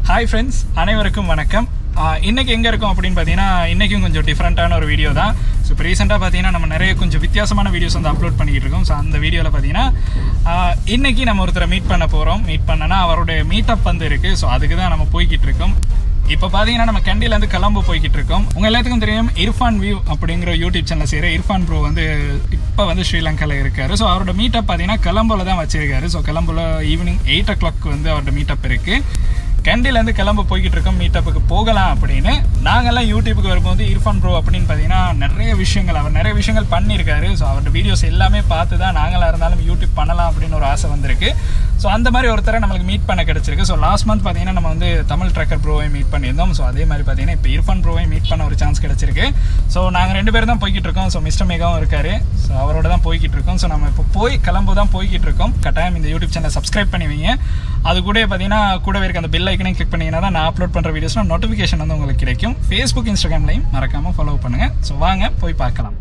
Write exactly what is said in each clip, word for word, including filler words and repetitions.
Hi friends, அனைவருக்கும் வணக்கம். இன்னைக்கு எங்க இருக்கோம் அப்படினு பாத்தீங்கன்னா இன்னைக்கும் கொஞ்சம் டிஃபரண்டான ஒரு வீடியோ தான். சோ இப்போ ரீசன்ட்டா பாத்தீங்கன்னா நம்ம நிறைய கொஞ்சம் வித்தியாசமான வீடியோஸ் வந்து அப்லோட் பண்ணிட்டு இருக்கோம். சோ அந்த வீடியோல பாத்தீங்கன்னா இன்னைக்கு நம்ம ஒருத்தரை மீட் பண்ண போறோம். மீட் பண்ணனா அவருடைய மீட் அப் வந்து இருக்கு. சோ அதுக்கு தான் நம்ம போய்கிட்டு இருக்கோம். இப்போ பாத்தீங்கன்னா நம்ம கண்டில இருந்து கொலம்போ போய்கிட்டு இருக்கோம். உங்க எல்லாத்துக்கும் தெரியும் இர்ஃபான் வியூ அப்படிங்கிற யூடியூப் சேனல் செய்யற இர்ஃபான் ப்ரோ வந்து இப்போ வந்து ஸ்ரீலங்கால இருக்காரு. ஸோ அவரோட மீட் அப் பாத்தீங்கன்னா கொலம்போல தான் வச்சிருக்காரு. ஸோ கொலம்போல ஈவினிங் எயிட் ஓ கிளாக் வந்து அவரோட மீட் அப் இருக்கு. கண்டிலேருந்து கிளம்ப போய்கிட்டு இருக்கோம் மீட்டப்புக்கு போகலாம் அப்படின்னு. நாங்கள்லாம் யூடியூப்புக்கு வரும்போது இர்ஃபான் ப்ரோ அப்படின்னு பார்த்தீங்கன்னா நிறைய விஷயங்கள் அவர் நிறைய விஷயங்கள் பண்ணியிருக்காரு. ஸோ அவரோட வீடியோஸ் எல்லாமே பார்த்து தான் நாங்களாக இருந்தாலும் யூடியூப் பண்ணலாம் அப்படின்னு ஒரு ஆசை வந்திருக்கு. ஸோ அந்த மாதிரி ஒருத்தரை நம்மளுக்கு மீட் பண்ண கிடச்சிருக்கு. ஸோ லாஸ்ட் மந்த் பார்த்தீங்கன்னா நம்ம வந்து தமிழ் ட்ரக்கர் ப்ரோவை மீட் பண்ணியிருந்தோம். ஸோ அதே மாதிரி பார்த்தீங்கன்னா இப்போ இர்ஃபான் ப்ரோவை மீட் பண்ண ஒரு சான்ஸ் கிடச்சிருக்கு. ஸோ நாங்கள் ரெண்டு பேரும் தான் போய்கிட்டு இருக்கோம். ஸோ மிஸ்டர் மேகாவும் இருக்காரு. ஸோ அவரோட தான் போய்கிட்டு இருக்கோம். ஸோ நம்ம இப்போ போய் கிளம்பு தான் போய்கிட்டு இருக்கோம். கட்டாயம் இந்த யூடியூப் சேனல் சப்ஸ்கிரைப் பண்ணுவீங்க. அது கூட பார்த்தீங்கன்னா கூடவே இருக்க அந்த பெல் ஐக்கனையும் கிளிக் பண்ணிங்கன்னா தான் நான் அப்லோட் பண்ணுற வீடியோஸ்லாம் நோட்டிஃபிகேஷன் வந்து உங்களுக்கு கிடைக்கும். ஃபேஸ்புக் இன்ஸ்டாகிராம்லையும் மறக்காமல் ஃபாலோ பண்ணுங்கள். ஸோ வாங்க போய் பார்க்கலாம்.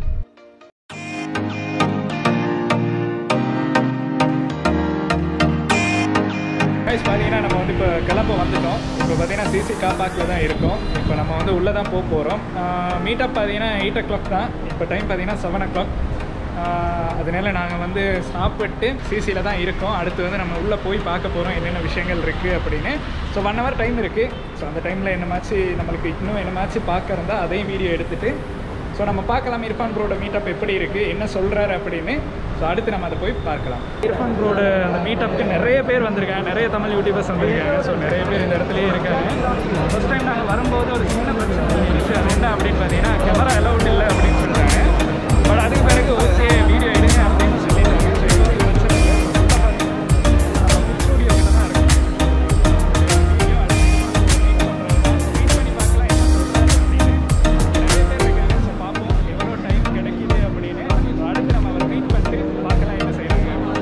பார்த்தீங்கன்னா நம்ம வந்து இப்போ கிளம்ப வந்துட்டோம். இப்போ பார்த்தீங்கன்னா சிசி கார் பார்க்கில் தான் இருக்கோம். இப்போ நம்ம வந்து உள்ளே தான் போக போகிறோம். மீட்டப் பார்த்தீங்கன்னா எயிட் ஓ கிளாக் தான். இப்போ டைம் பார்த்தீங்கன்னா செவன் ஓ கிளாக். அதனால நாங்கள் வந்து சாப்பிட்டு சிசியில் தான் இருக்கோம். அடுத்து வந்து நம்ம உள்ளே போய் பார்க்க போகிறோம் என்னென்ன விஷயங்கள் இருக்குது அப்படின்னு. ஸோ ஒன் ஹவர் டைம் இருக்குது. ஸோ அந்த டைமில் என்னமாச்சு நம்மளுக்கு இன்னும் என்னமாச்சு பார்க்க இருந்தால் அதையும் வீடியோ எடுத்துகிட்டு ஸோ நம்ம பார்க்கலாம் இர்ஃபான் ப்ரோட மீட்டப் எப்படி இருக்குது, என்ன சொல்கிறாரு அப்படின்னு. ஸோ அடுத்து நம்ம அதை போய் பார்க்கலாம். இர்ஃபான் ப்ரோட அந்த மீட்டப்புக்கு நிறைய பேர் வந்திருக்காங்க. நிறைய தமிழ் யூடியூபர்ஸ் வந்திருக்காங்க. ஸோ நிறைய பேர் இந்த இடத்துலையே இருக்காங்க. ஃபஸ்ட் டைம் நாங்கள் வரும்போது ஒரு சின்ன பிரச்சனை இருந்துச்சு. அது என்ன அப்படின்னு பார்த்தீங்கன்னா கேமரா அலவுட் இல்லை அப்படின்னு சொல்லிட்டாங்க. பட் அதுக்கு பிறகு ஓகே வீடியோ எடுங்க அப்படின்னு சொல்லிட்டாங்க. ஸோ இப்போ ஒரு பிரச்சனை இல்லை. நம்ம ஸ்டூடியோ கிட்ட தான் இருக்கும். வீடியோ வெயிட் பண்ணி பார்க்கலாம் என்ன சொல்கிறாரு அப்படின்னு. நிறைய பேர் இருக்காங்க. ஸோ பார்ப்போம் எவ்வளோ டைம் கிடைக்கிது அப்படின்னு. ஸோ அடுத்து நம்ம அவரை வெயிட் பண்ணிட்டு பார்க்கலாம் என்ன செய்கிறாங்க.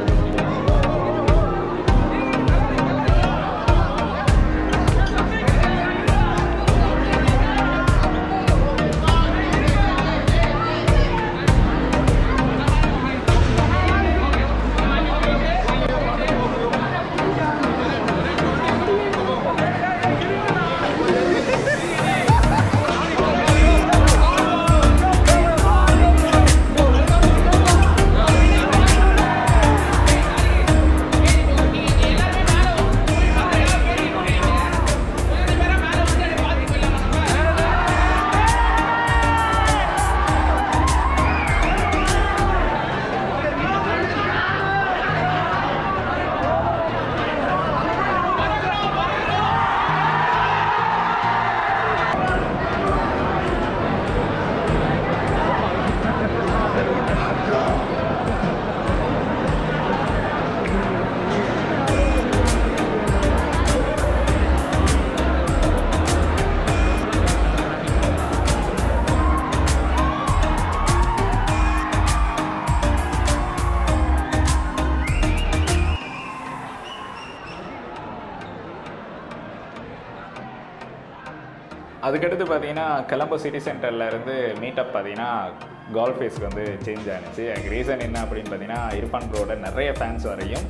அதுக்கடுத்து பார்த்தீங்கன்னா கொலம்போ சிட்டி சென்டரில் இருந்து மீட்டப் பார்த்தீங்கன்னா கோல்ஃப் ஃபேஸ்க்கு வந்து சேஞ்ச் ஆனிச்சு. அதுக்கு ரீசன் என்ன அப்படின்னு பார்த்தீங்கன்னா இர்ஃபான் ப்ரோட நிறைய ஃபேன்ஸ் வரையும்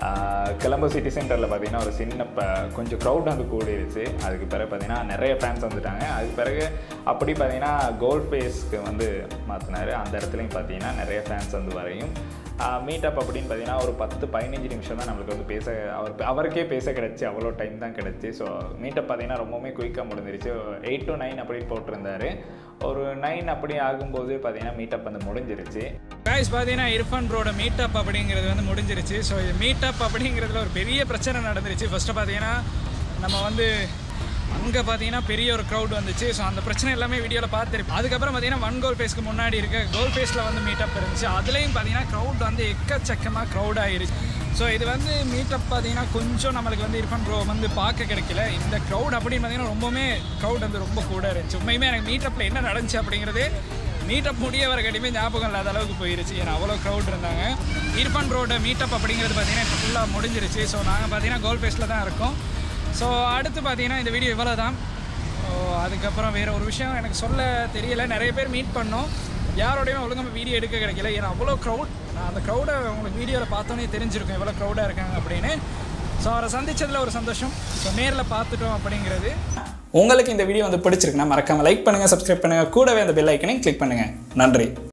கொலம்போ சிட்டி சென்டரில் பார்த்தீங்கன்னா ஒரு சின்ன ப கொஞ்சம் க்ரௌட் வந்து கூடிருச்சு. அதுக்கு பிறகு பார்த்தீங்கன்னா நிறைய ஃபேன்ஸ் வந்துட்டாங்க. அதுக்கு பிறகு அப்படி பார்த்தீங்கன்னா கோல்ஃப் ஃபேஸ்க்கு வந்து மாற்றினார். அந்த இடத்துலையும் பார்த்தீங்கன்னா நிறைய ஃபேன்ஸ் வந்து வரையும் மீட்டப் அப்படின்னு பார்த்தீங்கன்னா ஒரு பத்து பதினஞ்சு நிமிஷம் தான் நம்மளுக்கு வந்து பேச அவர் அவருக்கே பேச கிடச்சி. அவ்வளோ டைம் தான் கிடச்சி. ஸோ மீட்டப் பார்த்தீங்கன்னா ரொம்பவுமே குயிக்காக முடிஞ்சிருச்சு. எயிட் டு நைன் அப்படின்னு போட்டிருந்தாரு. ஒரு நைன் அப்படி ஆகும்போது பார்த்தீங்கன்னா மீட்டப் வந்து முடிஞ்சிருச்சு. கைஸ் பார்த்தீங்கன்னா இர்ஃபான் ப்ரோட மீட்டப் அப்படிங்கிறது வந்து முடிஞ்சிருச்சு. ஸோ மீட்டப் அப்படிங்கிறதுல ஒரு பெரிய பிரச்சனை நடந்துருச்சு. ஃபஸ்ட்டு பார்த்தீங்கன்னா நம்ம வந்து அங்கே பார்த்தீங்கன்னா பெரிய ஒரு க்ரௌட் வந்துச்சு. ஸோ அந்த பிரச்சனை எல்லாமே வீடியோவில் பார்த்துருப்பேன். அதுக்கப்புறம் பார்த்தீங்கன்னா ஒன் கோல் ஃபேஸ்க்கு முன்னாடி இருக்க கோல் ஃபேஸில் வந்து மீட்டப் இருந்துச்சு. அதுலேயும் பார்த்தீங்கன்னா க்ரௌட் வந்து எக்கச்சக்கமாக க்ரௌட் ஆகிருச்சு. ஸோ இது வந்து மீட்டப் பார்த்தீங்கன்னா கொஞ்சம் நம்மளுக்கு வந்து இர்ஃபான் ப்ரோ வந்து பார்க்க கிடைக்கல. இந்த க்ரௌட் அப்படின்னு பார்த்தீங்கன்னா ரொம்பவுமே க்ரௌட் வந்து ரொம்ப கூட இருந்துச்சு. உண்மையுமே எனக்கு மீட்டப்பில் என்ன நடந்துச்சு அப்படிங்கிறது மீட்டப் முடிய வர கட்டியுமே ஞாபகம் இல்லாத அளவுக்கு போயிருச்சு. ஏன்னா அவ்வளோ க்ரௌட் இருந்தாங்க. இர்ஃபான் ப்ரோட மீட்டப் அப்படிங்கிறது பார்த்தீங்கன்னா இப்போ ஃபுல்லாக முடிஞ்சிருச்சு. ஸோ நாங்கள் பார்த்தீங்கன்னா கோல் ஃபேஸில் தான் இருக்கோம். ஸோ அடுத்து பார்த்தீங்கன்னா இந்த வீடியோ இவ்வளோ தான். அதுக்கப்புறம் வேறு ஒரு விஷயம் எனக்கு சொல்ல தெரியலை. நிறைய பேர் மீட் பண்ணோம். யாரோடையும் ஒழுங்காக வீடியோ எடுக்க கிடைக்கல. ஏன்னா அவ்வளோ க்ரௌட். நான் அந்த க்ரௌடை உங்களுக்கு வீடியோவில் பார்த்தோன்னே தெரிஞ்சிருக்கும் எவ்வளோ க்ரௌடாக இருக்காங்க அப்படின்னு. ஸோ அவரை சந்திச்சதில் ஒரு சந்தோஷம். ஸோ நேரில் பார்த்துட்டோம் அப்படிங்கிறது. உங்களுக்கு இந்த வீடியோ வந்து பிடிச்சிருக்குன்னா மறக்காமல் லைக் பண்ணுங்கள், சப்ஸ்கிரைப் பண்ணுங்கள், கூடவே அந்த பெல் ஐக்கனையும் கிளிக் பண்ணுங்கள். நன்றி.